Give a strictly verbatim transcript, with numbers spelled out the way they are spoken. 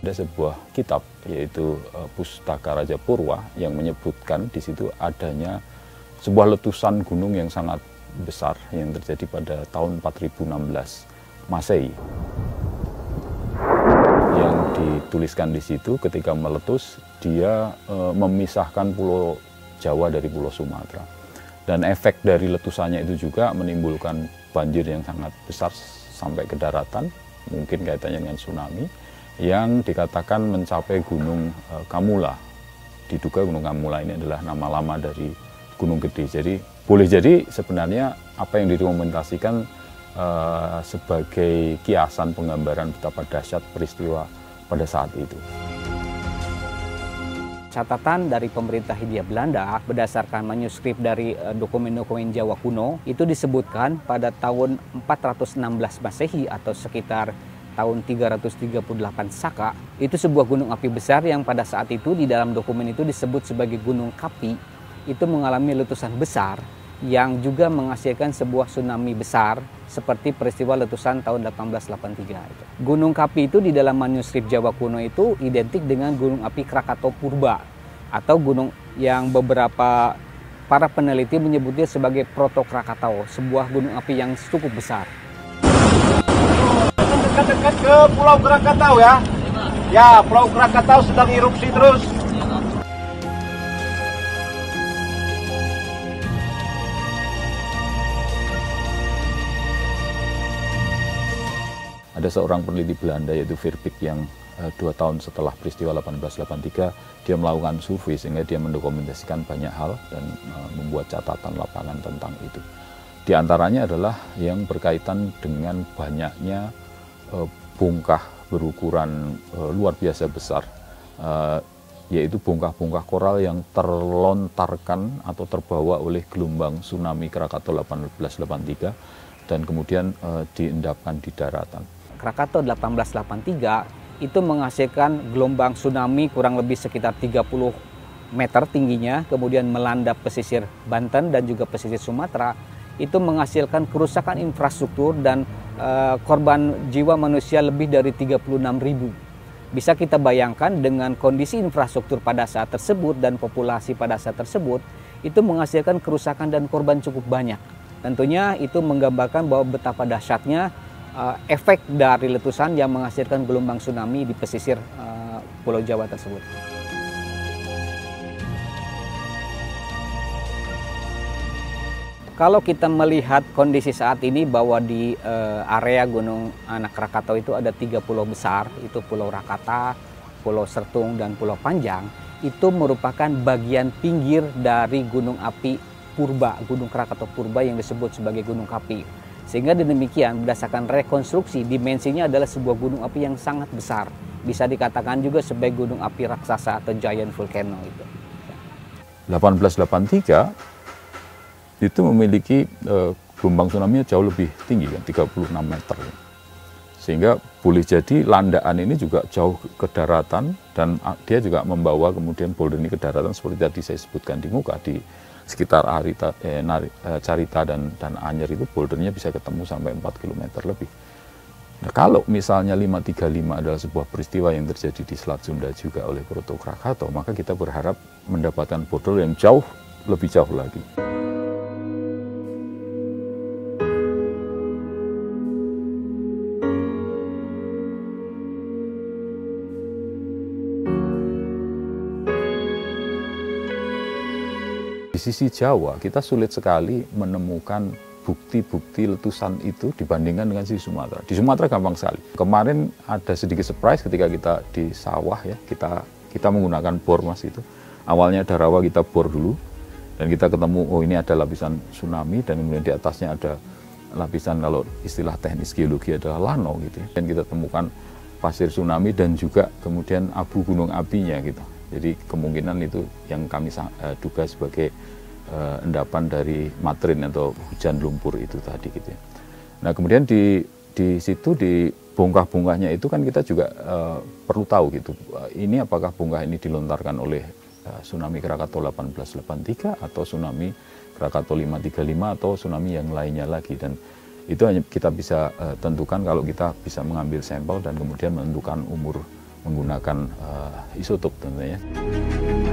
Ada sebuah kitab yaitu uh, Pustaka Raja Purwa yang menyebutkan di situ adanya sebuah letusan gunung yang sangat besar yang terjadi pada tahun empat ribu enam belas Masehi. Yang dituliskan di situ ketika meletus dia uh, memisahkan Pulau Jawa dari Pulau Sumatera. Dan efek dari letusannya itu juga menimbulkan banjir yang sangat besar sampai ke daratan, mungkin kaitannya dengan tsunami, yang dikatakan mencapai Gunung e, Kamula. Diduga Gunung Kamula ini adalah nama lama dari Gunung Gede. Jadi boleh jadi sebenarnya apa yang direkomendasikan e, sebagai kiasan penggambaran betapa dahsyat peristiwa pada saat itu. Catatan dari pemerintah Hindia Belanda berdasarkan manuskrip dari dokumen-dokumen Jawa kuno itu disebutkan pada tahun empat ratus enam belas Masehi atau sekitar tahun tiga ratus tiga puluh delapan Saka, itu sebuah gunung api besar yang pada saat itu di dalam dokumen itu disebut sebagai Gunung Kapi, itu mengalami letusan besar yang juga menghasilkan sebuah tsunami besar seperti peristiwa letusan tahun delapan belas delapan puluh tiga itu. Gunung Kapi itu di dalam manuskrip Jawa kuno itu identik dengan gunung api Krakatau Purba atau gunung yang beberapa para peneliti menyebutnya sebagai Proto Krakatau, sebuah gunung api yang cukup besar. Dekat-dekat ke Pulau Krakatau ya. Ya, Pulau Krakatau sedang erupsi terus. Ada seorang peneliti Belanda yaitu Verbeek yang uh, dua tahun setelah peristiwa delapan belas delapan puluh tiga dia melakukan survei sehingga dia mendokumentasikan banyak hal dan uh, membuat catatan lapangan tentang itu. Di antaranya adalah yang berkaitan dengan banyaknya uh, bongkah berukuran uh, luar biasa besar, uh, yaitu bongkah-bongkah koral yang terlontarkan atau terbawa oleh gelombang tsunami Krakatau delapan belas delapan puluh tiga dan kemudian uh, diendapkan di daratan. Krakatau delapan belas delapan puluh tiga itu menghasilkan gelombang tsunami kurang lebih sekitar tiga puluh meter tingginya, kemudian melanda pesisir Banten dan juga pesisir Sumatera, itu menghasilkan kerusakan infrastruktur dan e, korban jiwa manusia lebih dari tiga puluh enam ribu. Bisa kita bayangkan dengan kondisi infrastruktur pada saat tersebut dan populasi pada saat tersebut, itu menghasilkan kerusakan dan korban cukup banyak. Tentunya itu menggambarkan bahwa betapa dahsyatnya uh, efek dari letusan yang menghasilkan gelombang tsunami di pesisir uh, Pulau Jawa tersebut. Kalau kita melihat kondisi saat ini bahwa di uh, area Gunung Anak Krakatau itu ada tiga pulau besar, itu Pulau Rakata, Pulau Sertung, dan Pulau Panjang, itu merupakan bagian pinggir dari gunung api Purba, Gunung Krakatau Purba yang disebut sebagai Gunung Kapi. Sehingga demikian berdasarkan rekonstruksi dimensinya adalah sebuah gunung api yang sangat besar. Bisa dikatakan juga sebagai gunung api raksasa atau giant volcano itu. delapan belas delapan puluh tiga itu memiliki eh, gelombang tsunami jauh lebih tinggi kan, tiga puluh enam meter. Sehingga boleh jadi landaan ini juga jauh ke daratan dan dia juga membawa kemudian boulder ini ke daratan seperti tadi saya sebutkan di muka di sekitar Arita, eh, Nari, eh, Carita dan, dan Anyer itu bouldernya bisa ketemu sampai empat kilometer lebih. Nah, kalau misalnya lima tiga lima adalah sebuah peristiwa yang terjadi di Selat Sunda juga oleh Proto Krakatau, maka kita berharap mendapatkan boulder yang jauh lebih jauh lagi. Di sisi Jawa, kita sulit sekali menemukan bukti-bukti letusan itu dibandingkan dengan sisi Sumatera. Di Sumatera gampang sekali. Kemarin ada sedikit surprise ketika kita di sawah ya, kita kita menggunakan bor mas itu. Awalnya ada rawa kita bor dulu, dan kita ketemu, oh ini ada lapisan tsunami, dan kemudian di atasnya ada lapisan, kalau istilah teknis geologi adalah lano gitu ya. Dan kita temukan pasir tsunami dan juga kemudian abu gunung apinya gitu. Jadi kemungkinan itu yang kami uh, duga sebagai uh, endapan dari matrin atau hujan lumpur itu tadi gitu ya. Nah kemudian di di situ di bongkah-bongkahnya itu kan kita juga uh, perlu tahu gitu. Uh, ini apakah bongkah ini dilontarkan oleh uh, tsunami Krakatau delapan belas delapan puluh tiga atau tsunami Krakatau lima tiga lima atau tsunami yang lainnya lagi, dan itu hanya kita bisa uh, tentukan kalau kita bisa mengambil sampel dan kemudian menentukan umur menggunakan uh, isotop tentunya.